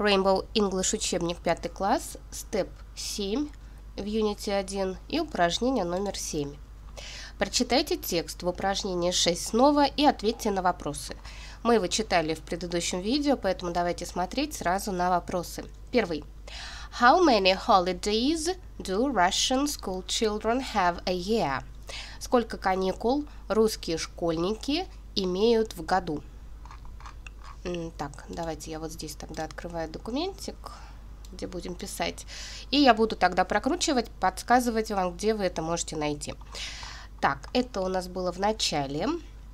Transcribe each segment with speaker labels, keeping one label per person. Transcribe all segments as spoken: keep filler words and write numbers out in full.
Speaker 1: Rainbow English учебник пятый класс, степ семь в Unity один и упражнение номер семь. Прочитайте текст в упражнении шесть снова и ответьте на вопросы. Мы его читали в предыдущем видео, поэтому давайте смотреть сразу на вопросы. Первый. How many holidays do Russian school children have a year? Сколько каникул русские школьники имеют в году? Так, давайте я вот здесь тогда открываю документик, где будем писать. И я буду тогда прокручивать, подсказывать вам, где вы это можете найти. Так, это у нас было в начале.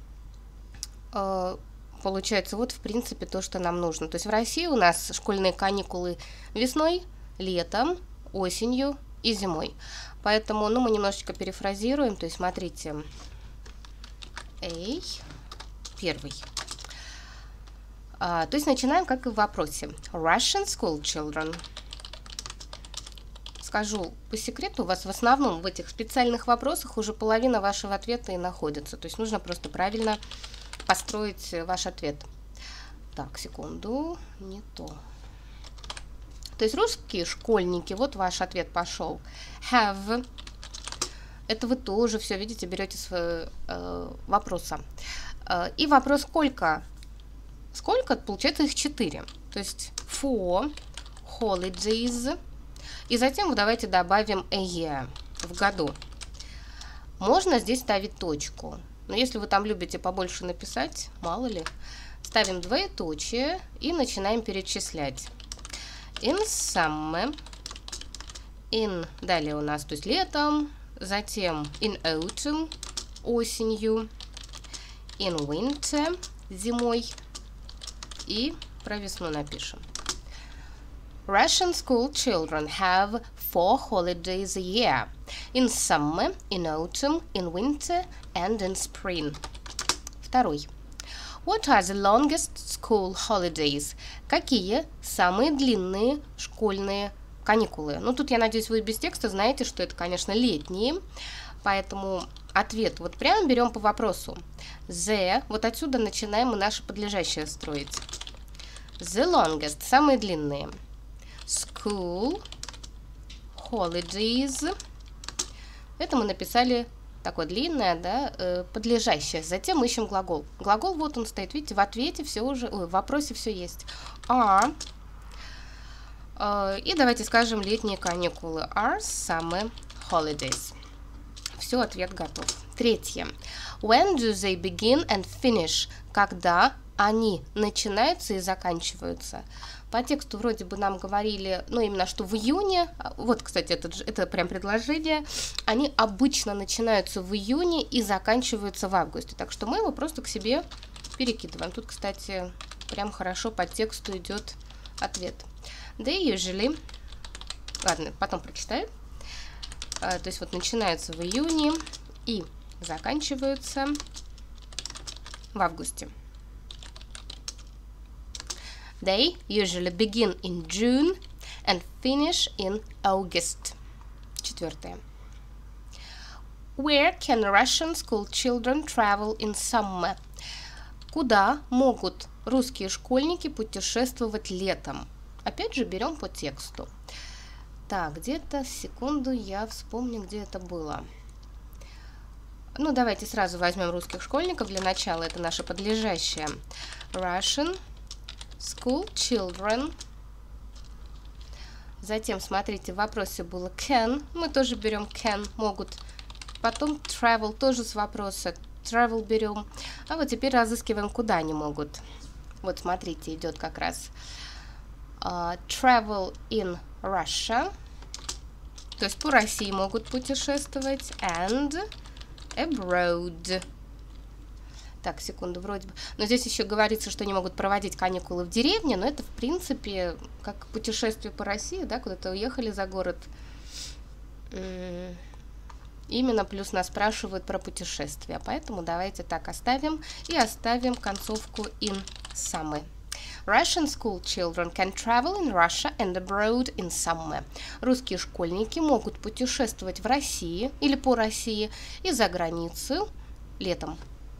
Speaker 1: Получается, вот в принципе то, что нам нужно. То есть в России у нас школьные каникулы весной, летом, осенью и зимой. Поэтому, ну, мы немножечко перефразируем. То есть смотрите. Эй, первый. А, то есть начинаем как и в вопросе. Russian school children. Скажу по секрету, у вас в основном в этих специальных вопросах уже половина вашего ответа и находится. То есть нужно просто правильно построить ваш ответ. Так, секунду, не то. То есть русские школьники, вот ваш ответ пошел. Have. Это вы тоже все видите, берете с э, вопроса. Э, и вопрос сколько? Сколько? Получается их четыре. То есть for holidays. И затем давайте добавим a year в году. Можно здесь ставить точку. Но если вы там любите побольше написать, мало ли, ставим двоеточие и начинаем перечислять. In summer. In, далее у нас, то есть летом. Затем in autumn, осенью. In winter, зимой. И про весну напишем. Russian school children have four holidays a year. In summer, in autumn, in winter and in spring. Второй. What are the longest school holidays? Какие самые длинные школьные каникулы? Ну, тут, я надеюсь, вы без текста знаете, что это, конечно, летние. Поэтому ответ вот прямо берем по вопросу. The, вот отсюда начинаем мы наше подлежащее строить. The longest, самые длинные. School holidays. Это мы написали такое длинное, да, э, подлежащее. Затем ищем глагол. Глагол вот он стоит, видите, в ответе все уже, ой, в вопросе все есть. Are. Э, и давайте скажем летние каникулы. Are summer holidays. Все, ответ готов. Третье. When do they begin and finish? Когда они начинаются и заканчиваются. По тексту вроде бы нам говорили, ну, именно что в июне, вот, кстати, это, это прям предложение, они обычно начинаются в июне и заканчиваются в августе. Так что мы его просто к себе перекидываем. Тут, кстати, прям хорошо по тексту идет ответ. They usually, ладно, потом прочитаю. А, то есть вот начинаются в июне и заканчиваются в августе. They usually begin in June and finish in August. Четвертое. Where can Russian school children travel in summer? Куда могут русские школьники путешествовать летом? Опять же, берем по тексту. Так, где-то, секунду, я вспомню, где это было. Ну, давайте сразу возьмем русских школьников для начала. Это наше подлежащее. Russian school children. Затем, смотрите, в вопросе было can. Мы тоже берем can, могут. Потом travel, тоже с вопроса. Travel берем. А вот теперь разыскиваем, куда они могут. Вот, смотрите, идет как раз uh, travel in Russia. То есть по России могут путешествовать. And abroad. Так, секунду, вроде бы. Но здесь еще говорится, что они могут проводить каникулы в деревне, но это, в принципе, как путешествие по России, да, куда-то уехали за город. Именно плюс нас спрашивают про путешествия, поэтому давайте так оставим и оставим концовку in summer. Russian school children can travel in Russia and abroad in summer. Русские школьники могут путешествовать в России или по России и за границу летом.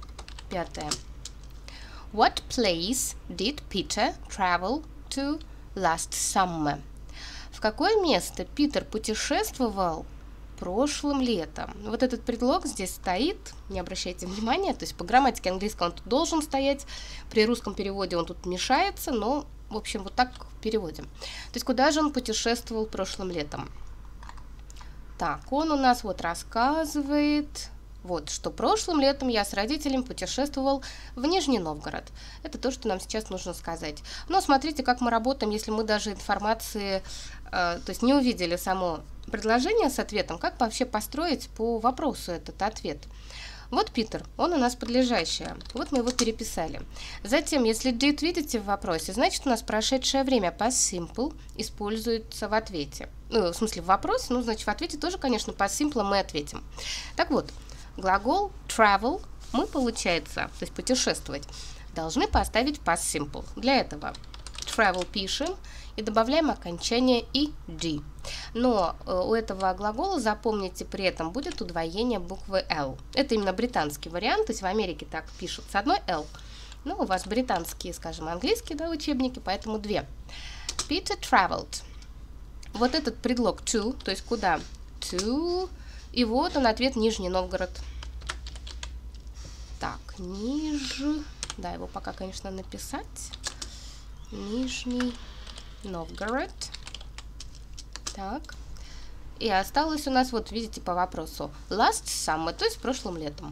Speaker 1: Пятое. What place did Peter travel to last summer. В какое место Питер путешествовал прошлым летом? Вот этот предлог здесь стоит, не обращайте внимания, то есть по грамматике английского он тут должен стоять, при русском переводе он тут мешается, но, в общем, вот так переводим. То есть куда же он путешествовал прошлым летом? Так, он у нас вот рассказывает, вот, что прошлым летом я с родителями путешествовал в Нижний Новгород. Это то, что нам сейчас нужно сказать. Но смотрите, как мы работаем, если мы даже информации, э, то есть не увидели само предложение с ответом, как вообще построить по вопросу этот ответ. Вот Питер, он у нас подлежащее. Вот мы его переписали. Затем, если did видите в вопросе, значит у нас прошедшее время past simple используется в ответе. Ну, в смысле в вопросе, ну, значит в ответе тоже, конечно, past simple мы ответим. Так вот, глагол travel мы, получается, то есть путешествовать, должны поставить past simple. Для этого travel пишем и добавляем окончание ed. Но э, у этого глагола, запомните, при этом будет удвоение буквы L. Это именно британский вариант, то есть в Америке так пишут с одной L. Но у вас британские, скажем, английские, да, учебники, поэтому две. Peter traveled. Вот этот предлог to, то есть куда? To. И вот он ответ Нижний Новгород. Так, ниже. Да, его пока, конечно, написать. Нижний Новгород. Так. И осталось у нас, вот видите, по вопросу last summer, то есть прошлым летом.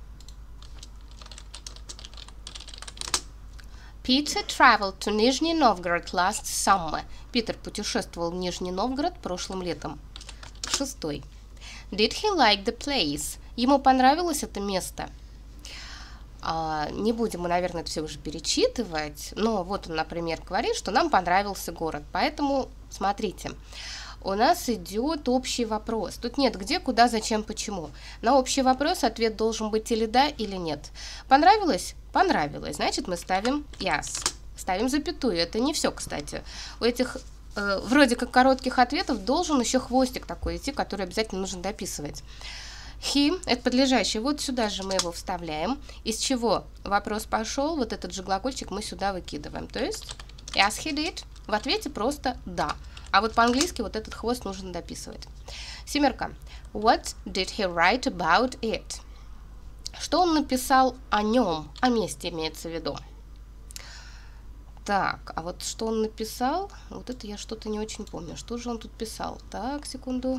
Speaker 1: Peter traveled to Nizhny Novgorod last summer. Питер путешествовал в Нижний Новгород прошлым летом. Шестой. Did he like the place? Ему понравилось это место? А, не будем мы, наверное, это все уже перечитывать, но вот он, например, говорит, что нам понравился город. Поэтому, смотрите, у нас идет общий вопрос. Тут нет где, куда, зачем, почему. На общий вопрос ответ должен быть или да, или нет. Понравилось? Понравилось. Значит, мы ставим yes. Ставим запятую. Это не все, кстати. У этих э, вроде как коротких ответов должен еще хвостик такой идти, который обязательно нужно дописывать. He, это подлежащее, вот сюда же мы его вставляем. Из чего вопрос пошел, вот этот же глагольчик мы сюда выкидываем. То есть, yes, he did. В ответе просто да. А вот по-английски вот этот хвост нужно дописывать. Семерка. What did he write about it? Что он написал о нем, о месте имеется в виду. Так, а вот что он написал, вот это я что-то не очень помню. Что же он тут писал? Так, секунду.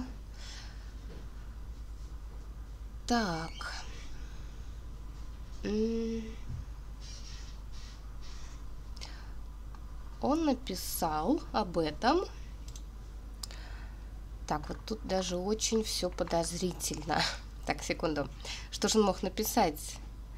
Speaker 1: Так. Он написал об этом. Так, вот тут даже очень все подозрительно. Так, секунду. Что же он мог написать?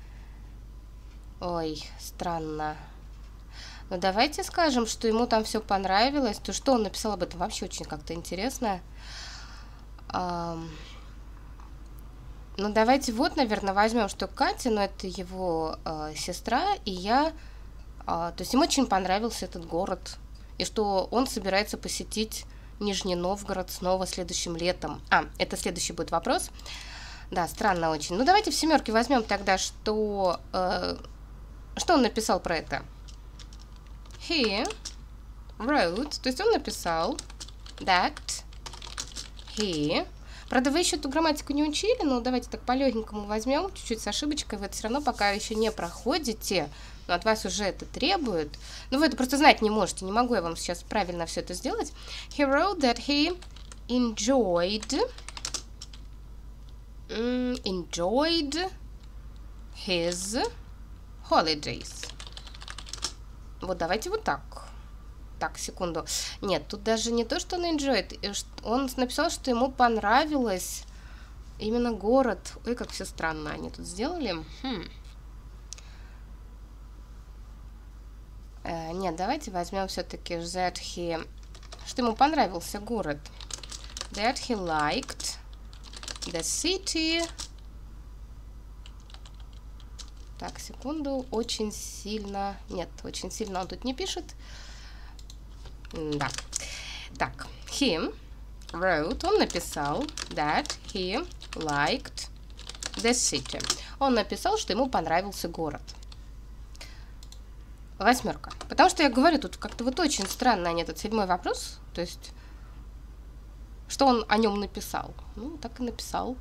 Speaker 1: Ой, странно. Ну, давайте скажем, что ему там все понравилось. То, что он написал об этом, вообще очень как-то интересно. Ам... Ну, давайте вот, наверное, возьмем, что Катя, ну, это его э, сестра, и я... Э, то есть ему очень понравился этот город, и что он собирается посетить Нижний Новгород снова следующим летом. А, это следующий будет вопрос. Да, странно очень. Ну, давайте в семерке возьмем тогда, что... Э, что он написал про это? He wrote, то есть он написал that he... Правда, вы еще эту грамматику не учили, но давайте так по-легенькому возьмем, чуть-чуть с ошибочкой, вы это все равно пока еще не проходите, но от вас уже это требует. Но вы это просто знать не можете, не могу я вам сейчас правильно все это сделать. He wrote that he enjoyed, um, enjoyed his holidays. Вот давайте вот так. Так, секунду. Нет, тут даже не то, что он enjoyed. Он написал, что ему понравилось именно город. Ой, как все странно они тут сделали. Хм. Э, нет, давайте возьмем все-таки that he... Что ему понравился город. That he liked the city. Так, секунду. Очень сильно... Нет, очень сильно он тут не пишет. Да. Так, he wrote, он написал that he liked the city. Он написал, что ему понравился город. Восьмерка. Потому что я говорю, тут как-то вот очень странно они этот седьмой вопрос. То есть, что он о нем написал? Ну, так и написал.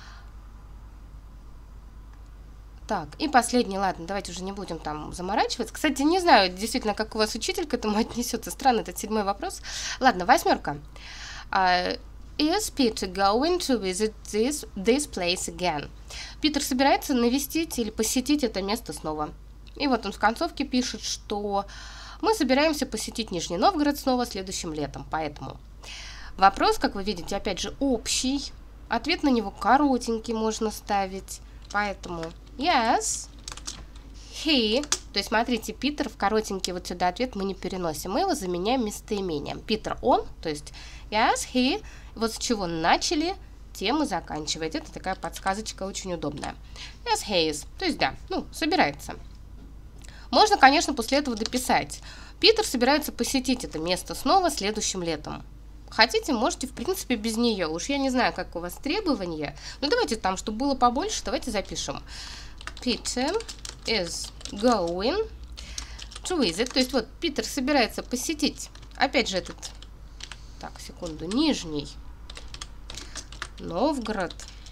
Speaker 1: Так, и последний, ладно, давайте уже не будем там заморачиваться. Кстати, не знаю, действительно, как у вас учитель к этому отнесется. Странный этот седьмой вопрос. Ладно, восьмерка. Uh, is Peter going to visit this, this place again? Питер собирается навестить или посетить это место снова. И вот он в концовке пишет, что мы собираемся посетить Нижний Новгород снова следующим летом. Поэтому вопрос, как вы видите, опять же, общий. Ответ на него коротенький можно ставить. Поэтому yes, he. То есть, смотрите, Питер в коротенький вот сюда ответ мы не переносим. Мы его заменяем местоимением. Питер он, то есть yes, he. Вот с чего начали, тем и заканчивать. Это такая подсказочка очень удобная. Yes, he is. То есть, да, ну, собирается. Можно, конечно, после этого дописать. Питер собирается посетить это место снова следующим летом. Хотите, можете, в принципе, без нее. Уж я не знаю, как у вас требования. Но давайте там, чтобы было побольше, давайте запишем. Peter is going to visit. То есть вот Питер собирается посетить, опять же, этот, так, секунду, Нижний Новгород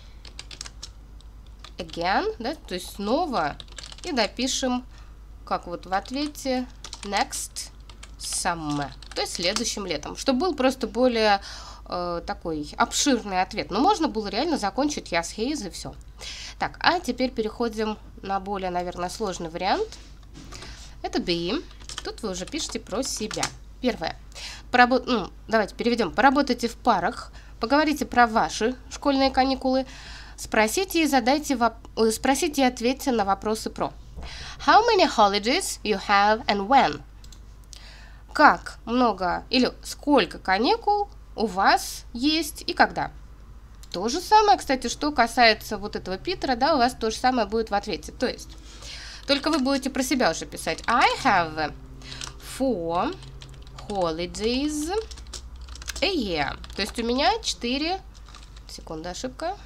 Speaker 1: again, да, то есть снова, и допишем, как вот в ответе, next summer, то есть следующим летом, чтобы был просто более э, такой обширный ответ. Но можно было реально закончить yes, he is и все. Так, а теперь переходим на более, наверное, сложный вариант. Это be. Тут вы уже пишете про себя. Первое. Поработ... Ну, давайте переведем. Поработайте в парах, поговорите про ваши школьные каникулы, спросите и задайте воп... спросите и ответьте на вопросы про How many holidays you have and when? Как много или сколько каникул у вас есть и когда? То же самое, кстати, что касается вот этого Питера, да, у вас то же самое будет в ответе. То есть, только вы будете про себя уже писать. I have four holidays a year. То есть у меня четыре... Секунда, ошибка.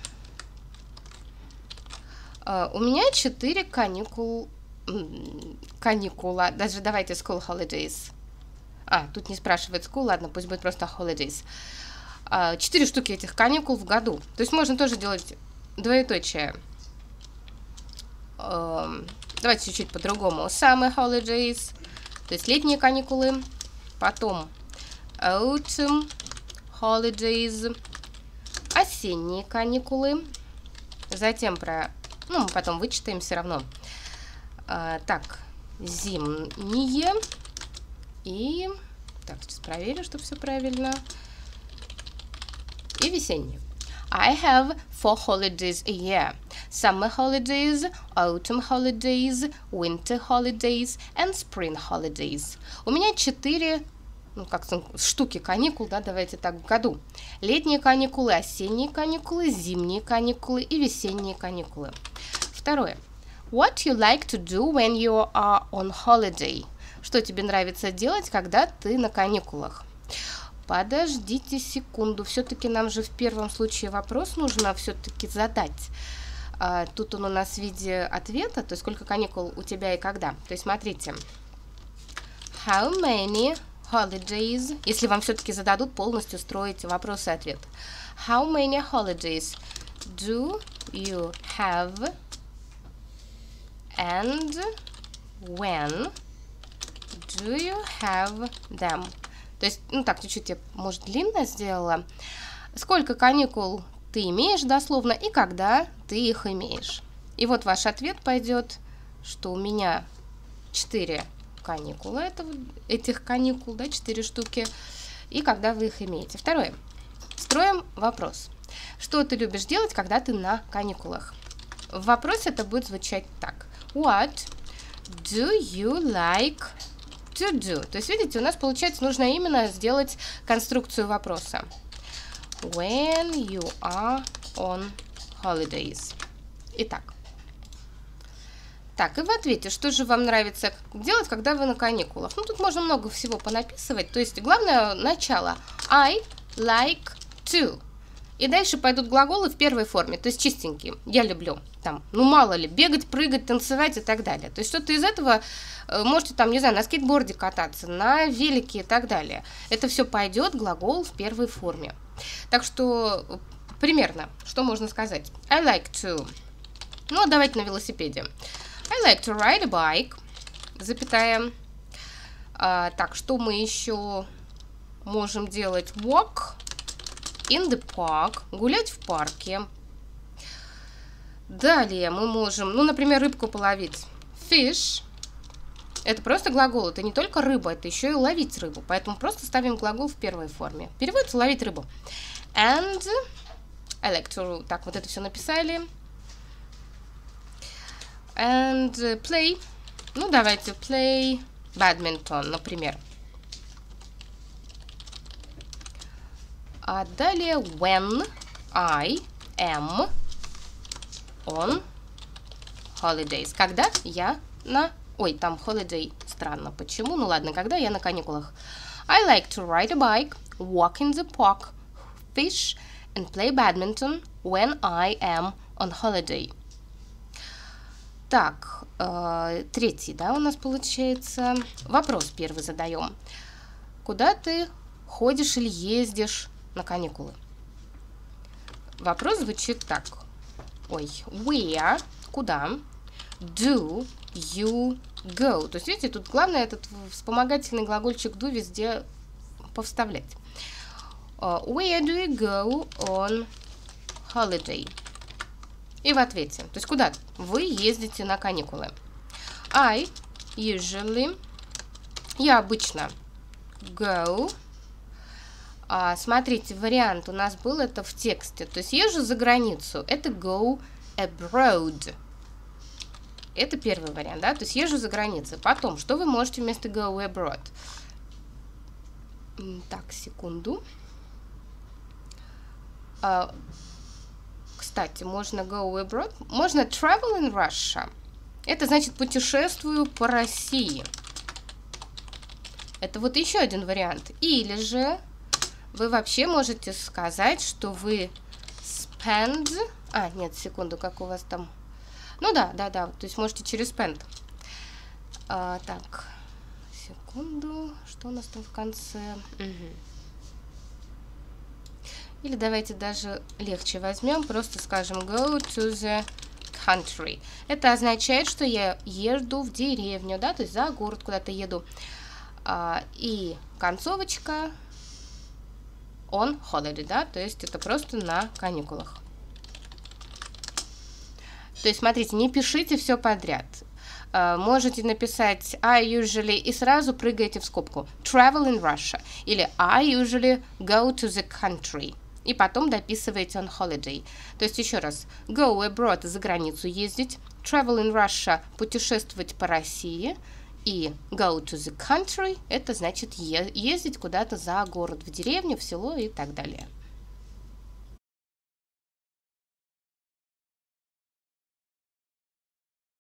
Speaker 1: Uh, у меня четыре каникул... каникула. Даже давайте school holidays. А, тут не спрашивает school, ладно, пусть будет просто holidays. Четыре uh, штуки этих каникул в году. То есть можно тоже делать двоеточие. Uh, давайте чуть-чуть по-другому. Summer holidays, то есть летние каникулы. Потом autumn holidays, осенние каникулы. Затем про... Ну, мы потом вычитаем все равно. Uh, так, зимние. И... Так, сейчас проверю, что все правильно. И весенние. I have four holidays a year. Summer holidays, autumn holidays, winter holidays and spring holidays. У меня четыре, ну, как штуки каникул, да, давайте так, в году. Летние каникулы, осенние каникулы, зимние каникулы и весенние каникулы. Второе. What you like to do when you are on holiday? Что тебе нравится делать, когда ты на каникулах? Подождите секунду. Все-таки нам же в первом случае вопрос нужно все-таки задать. А, тут он у нас в виде ответа, то есть сколько каникул у тебя и когда. То есть смотрите. How many holidays? Если вам все-таки зададут, полностью строить вопрос и ответ. How many holidays do you have and when do you have them? То есть, ну так, чуть-чуть я, может, длинно сделала. Сколько каникул ты имеешь дословно и когда ты их имеешь? И вот ваш ответ пойдет, что у меня четыре каникулы, это, этих каникул, да, четыре штуки, и когда вы их имеете. Второе. Строим вопрос. Что ты любишь делать, когда ты на каникулах? В вопросе это будет звучать так. What do you like to do? То есть, видите, у нас получается, нужно именно сделать конструкцию вопроса. When you are on holidays. Итак. Так, и в ответе, что же вам нравится делать, когда вы на каникулах? Ну, тут можно много всего понаписывать. То есть, главное, начало. I like to. И дальше пойдут глаголы в первой форме, то есть чистенькие. Я люблю, там, ну мало ли, бегать, прыгать, танцевать и так далее. То есть что-то из этого, можете там, не знаю, на скейтборде кататься, на велике и так далее. Это все пойдет глагол в первой форме. Так что примерно, что можно сказать? I like to, ну давайте на велосипеде. I like to ride a bike, запятая. А, так, что мы еще можем делать? Walk in the park, гулять в парке. Далее мы можем, ну, например, рыбку половить. Fish. Это просто глагол, это не только рыба, это еще и ловить рыбу. Поэтому просто ставим глагол в первой форме. Переводится ловить рыбу. And I like to... Так, вот это все написали. And play. Ну, давайте play badminton, например. А далее when I am on holidays. Когда я на... Ой, там holiday. Странно. Почему? Ну ладно, когда я на каникулах. I like to ride a bike, walk in the park, fish and play badminton when I am on holiday. Так, э, третий, да, у нас получается. Вопрос первый задаем. Куда ты ходишь или ездишь на каникулы? Вопрос звучит так. Ой, where, куда, do you go? То есть, видите, тут главное этот вспомогательный глагольчик do везде повставлять. Uh, where do you go on holiday? И в ответе, то есть, куда вы ездите на каникулы? I usually, я обычно go. А, смотрите, вариант у нас был это в тексте. То есть езжу за границу. Это go abroad. Это первый вариант, да? То есть езжу за границей. Потом, что вы можете вместо go abroad? Так, секунду. А, кстати, можно go abroad. Можно travel in Russia. Это значит путешествую по России. Это вот еще один вариант. Или же вы вообще можете сказать, что вы spend... А, нет, секунду, как у вас там... Ну да, да, да, то есть можете через spend. А, так, секунду, что у нас там в конце? Угу. Или давайте даже легче возьмем, просто скажем go to the country. Это означает, что я еду в деревню, да, то есть за город куда-то еду. А, и концовочка... on holiday, да, то есть это просто на каникулах. То есть, смотрите, не пишите все подряд. Uh, можете написать I usually и сразу прыгаете в скобку travel in Russia или I usually go to the country и потом дописываете on holiday. То есть, еще раз, go abroad, за границу ездить, travel in Russia, путешествовать по России, и go to the country, это значит ездить куда-то за город, в деревню, в село и так далее.